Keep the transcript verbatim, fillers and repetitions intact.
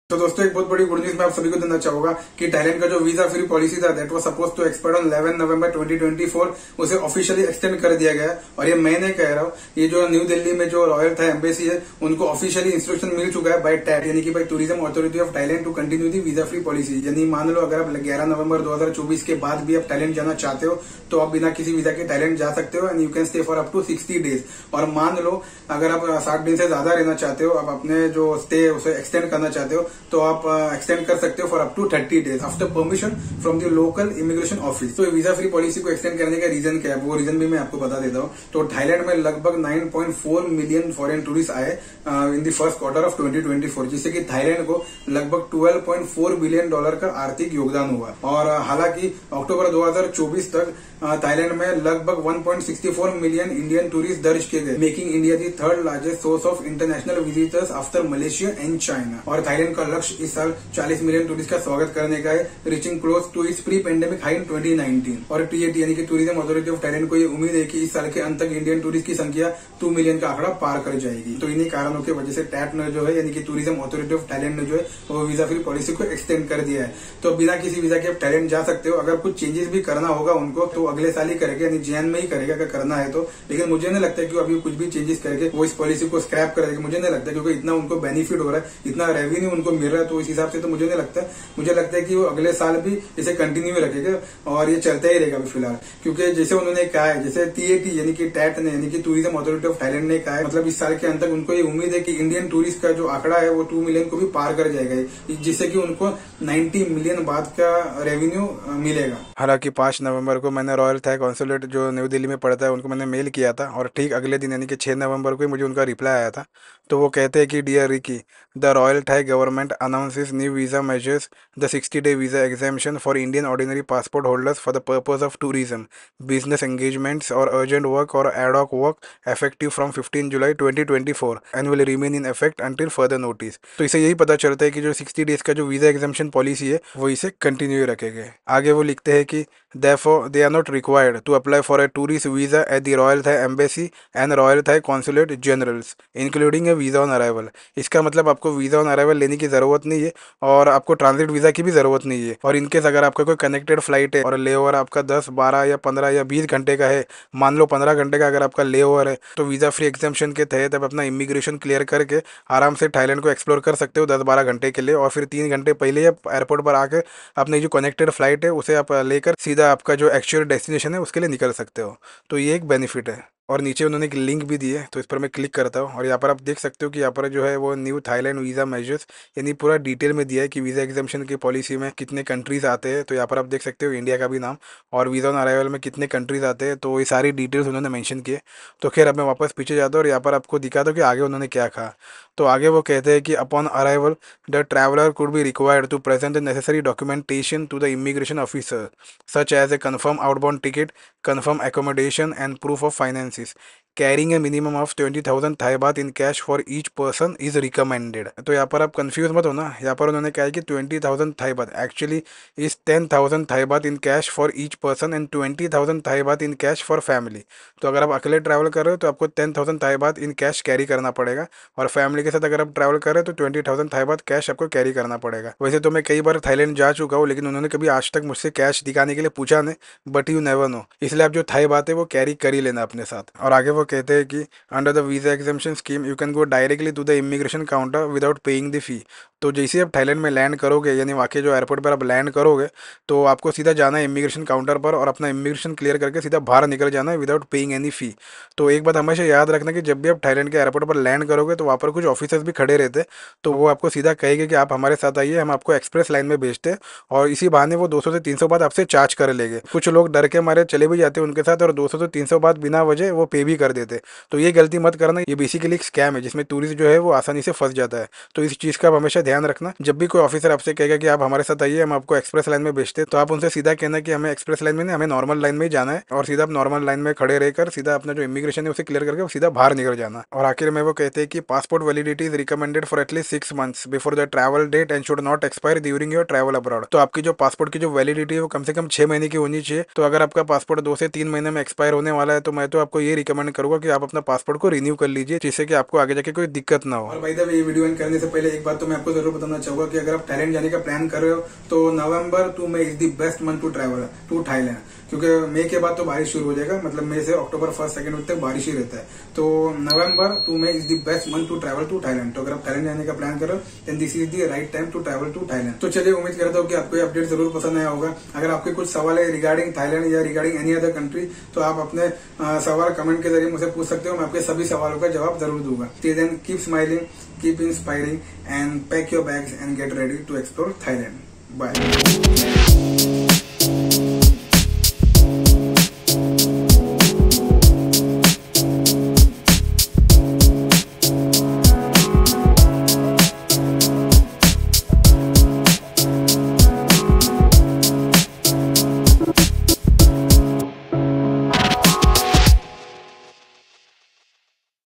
तो दोस्तों एक बहुत बड़ी गुड न्यूज मैं आप सभी को देना चाहूंगा कि थाईलैंड का जो वीजा फ्री पॉलिसी था that was suppose to expire on eleven November twenty twenty four उसे ऑफिशियली एक्सटेंड कर दिया गया है। और ये मैं नहीं कह रहा हूँ, ये जो न्यू दिल्ली में जो रॉयल थाई एम्बेसी है उनको ऑफिशियली इंस्ट्रक्शन मिल चुका है बाय टैट यानी कि by tourism authority of Thailand to continue the visa free policy. यानी मान लो अगर आप ग्यारह नवंबर दो हजार चौबीस के बाद भी आप थाईलैंड जाना चाहते हो तो आप बिना किसी वीजा के थाईलैंड जा सकते हो and you can stay for up to sixty days. और मान लो अगर आप साठ दिन से ज्यादा रहना चाहते हो, आप अपने जो स्टे उसे एक्सटेंड करना चाहते हो तो आप एक्सटेंड कर सकते हो for up to thirty days after permission from the local immigration office. तो वीजा फ्री पॉलिसी को एक्सटेंड करने का रीजन क्या है, वो रीजन भी मैं आपको बता देता हूँ। तो थाईलैंड में लगभग nine point four million foreign tourist आए in the first quarter of twenty twenty four, जिससे कि थाईलैंड को लगभग twelve point four billion dollar का आर्थिक योगदान हुआ। और हालांकि अक्टूबर दो हजार चौबीस तक थाईलैंड में लगभग one point six four million Indian tourist दर्ज किए गए, making India the third largest source of international visitors after Malaysia and China. और थाईलैंड का लक्ष्य इस साल चालीस मिलियन टूरिस्ट का स्वागत करने का है, reaching close to its pre pandemic high in twenty nineteen. और टीएटी यानी कि टूरिज्म अथॉरिटी ऑफ थाईलैंड को ये उम्मीद है कि इस साल के अंत तक इंडियन टूरिस्ट की संख्या टू मिलियन का आंकड़ा पार कर जाएगी। तो इन्हीं कारणों की वजह से टैट ने जो है यानी कि टूरिज्म अथॉरिटी ऑफ थाईलैंड ने जो है वो वीजा फ्री पॉलिसी को एक्सटेंड कर दिया है। तो बिना किसी वीजा के आप थाईलैंड जा सकते हो। अगर कुछ चेंजेस भी करना होगा उनको तो अगले साल ही करेंगे, यानी जैन में ही करेगा अगर करना है तो। लेकिन मुझे नहीं लगता कि अभी कुछ भी चेंजेस करके वो इस पॉलिसी को स्क्रैप करेंगे, मुझे नहीं लगता, क्योंकि इतना उनको बेनिफिट हो रहा है, इतना रेवेन्यू उनको मिल रहा है। तो इस हिसाब से तो मुझे नहीं लगता। मुझे लगता है कि वो अगले साल भी इसे कंटिन्यू रखेगा और ये चलता ही रहेगा अभी फिलहाल। क्योंकि जैसे उन्होंने कहा है, जैसे टीएटी यानी कि टैट ने यानी कि टूरिज्म अथॉरिटी ऑफ थाईलैंड ने कहा है, मतलब इस साल के अंत तक उनको ये उम्मीद है कि इंडियन टूरिस्ट का जो आंकड़ा है वो टू मिलियन को भी पार कर जाएगा, जिससे कि उनको नाइन्टी मिलियन बाद का रेवेन्यू मिलेगा। हालांकि पांच नवंबर को मैंने रॉयल थाई कॉन्सुलेट जो न्यू दिल्ली में पड़ता है उनको मैंने मेल किया था और ठीक अगले दिन यानी कि छह नवंबर को ही मुझे उनका रिप्लाई आया था। तो वो कहते हैं कि dear Ricky, the royal Thai government announces new visa measures the sixty day visa exemption for Indian ordinary passport holders for the purpose of tourism, business engagements और अर्जेंट वर्क और ad hoc work effective from fifteen July twenty twenty four and will remain in effect until further notice. तो इसे यही पता चलता है कि जो सिक्सटी डेज का जो वीजा एग्जामिशन पॉलिसी है वो इसे कंटिन्यू रखेंगे। आगे वो लिखते हैं कि therefore they are not required to apply for a tourist visa at the Royal Thai Embassy and Royal Thai Consulate Generals including a visa on arrival। इसका मतलब आपको वीजा ऑन अराइवल लेने की जरूरत नहीं है और आपको ट्रांजिट वीजा की भी जरूरत नहीं है। और इनकेस अगर आपका कोई कनेक्टेड फ्लाइट है और ले ओवर आपका दस बारह या पंद्रह या बीस घंटे का है, मान लो पंद्रह घंटे का अगर आपका ले ओवर है, तो वीजा फ्री एग्जाम्पशन के तहत आप अपना इमिग्रेशन क्लियर करके आराम से थाईलैंड को एक्सप्लोर कर सकते हो दस बारह घंटे के लिए। और फिर तीन घंटे पहले आप एयरपोर्ट पर आके अपनी जो कनेक्टेड फ्लाइट है उसे आप लेकर सीधा आपका जो एक्चुअल डेस्टिनेशन है उसके लिए निकल सकते हो। तो ये एक बेनिफिट है। और नीचे उन्होंने एक लिंक भी दी है, तो इस पर मैं क्लिक करता हूँ और यहाँ पर आप देख सकते हो कि यहाँ पर जो है वो न्यू थाईलैंड वीज़ा मेजर्स यानी पूरा डिटेल में दिया है कि वीज़ा एग्जामिशन की पॉलिसी में कितने कंट्रीज आते हैं। तो यहाँ पर आप देख सकते हो इंडिया का भी नाम और वीज़ा ऑन अराइवल में कितने कंट्रीज आते हैं, तो ये सारी डिटेल्स उन्होंने मेंशन किए। तो खैर अब मैं वापस पीछे जाता हूँ और यहाँ पर आपको दिखाता हूँ कि आगे उन्होंने क्या कहा। तो आगे वो कहते हैं कि upon arrival the traveller could be required to present the necessary documentation to the immigration officer such as a confirm outbound ticket, confirm accommodation and proof of finances. Carrying a minimum of twenty thousand Thai baht in cash for each person is recommended. तो यहाँ पर आप confuse मत हो ना, यहाँ पर उन्होंने कहा है कि twenty thousand Thai baht actually is ten thousand Thai baht in cash for each person and twenty thousand Thai baht in cash for family. तो अगर आप अकेले ट्रैवल कर रहे हो तो आपको ten thousand Thai baht in cash carry करना पड़ेगा, और फैमिली के साथ अगर आप ट्रैवल कर रहे हो तो twenty thousand Thai baht cash आपको कैरी करना पड़ेगा। वैसे तो मैं कई बार थाईलैंड जा चुका हूँ, लेकिन उन्होंने कभी आज तक मुझसे कैश दिखाने के लिए पूछा नहीं, बट यू नेवर नो, इसलिए आप जो थाई बात है वो कैरी कर ही लेना अपने साथ। और आगे वो कहते हैं कि under the visa exemption scheme you can go directly to the immigration counter without paying the fee. तो जैसे आप थाईलैंड में लैंड करोगे, यानी वाकई जो एयरपोर्ट पर आप लैंड करोगे, तो आपको सीधा जाना है इमिग्रेशन काउंटर पर और अपना इमिग्रेशन क्लियर करके सीधा बाहर निकल जाना है विदाउट पेइंग एनी फी। तो एक बात हमेशा याद रखना कि जब भी आप थाईलैंड के एयरपोर्ट पर लैंड करोगे तो वहाँ पर कुछ ऑफिसर्स भी खड़े रहते हैं, तो वो आपको सीधा कहेंगे कि आप हमारे साथ आइए, हम आपको एक्सप्रेस लाइन में भेजते हैं, और इसी बहाने वो दो सौ से तीन सौ बात आपसे चार्ज कर लेंगे। कुछ लोग डर के मारे चले भी जाते हैं उनके साथ और दो सौ से तीन सौ बात बिना वजह वो पे भी कर देते। तो ये गलती मत करना, ये बेसिकली एक स्कैम है जिसमें टूरिस्ट जो है वो आसानी से फंस जाता है। तो इस चीज़ का आप हमेशा ध्यान रखना। जब भी कोई ऑफिसर आपसे कहेगा कि आप हमारे साथ आइए, हम आपको एक्सप्रेस लाइन में भेजते हैं, तो आप उनसे सीधा कहना कि हमें एक्सप्रेस लाइन में नहीं, हमें नॉर्मल लाइन में ही जाना है, और सीधा आप नॉर्मल लाइन में खड़े रहकर सीधा अपना जो इमिग्रेशन है उसे क्लियर करके सीधा बाहर निकल जाना। और आखिर में वो कहते हैं कि passport validity is recommended for at least six months before the travel date and should not expire during your travel abroad. तो आपकी जो पासपोर्ट की जो वैलिडिटी है वो कम से कम छह महीने की होनी चाहिए। तो अगर आपका पासपोर्ट दो से तीन महीने में एक्सपायर होने वाला है तो मैं तो आपको ये रिकमेंड करूंगा कि आप अपना पासपोर्ट को रिन्यू कर लीजिए, जिससे कि आपको आगे जाके कोई दिक्कत ना हो। और भाई ये वीडियो एंड करने से पहले एक बात तो मैं आपको जरूर बताना चाहूंगा कि अगर आप थाईलैंड जाने का प्लान कर रहे हो तो November to May is the best month to travel to Thailand, क्योंकि मई के बाद तो बारिश शुरू हो जाएगा, मतलब मई से अक्टूबर फर्स्ट सेकंड वीक तक बारिश ही रहता है। तो November to May is the best month to travel to Thailand. तो अगर आप थाईलैंड जाने का प्लान कर रहे हो then this is the right time to travel to Thailand. तो चलिए, उम्मीद करता हूँ कि आपको ये अपडेट जरूर पसंद आया होगा। अगर आपके कुछ सवाल है रिगार्डिंग थाईलैंड या रिगार्डिंग एनी अदर कंट्री तो आप अपने आ, सवाल कमेंट के जरिए मुझसे पूछ सकते हो, मैं आपके सभी सवालों का जवाब जरूर दूंगा। Till then keep smiling, keep inspiring and pack your bags and get ready to explore Thailand. Bye.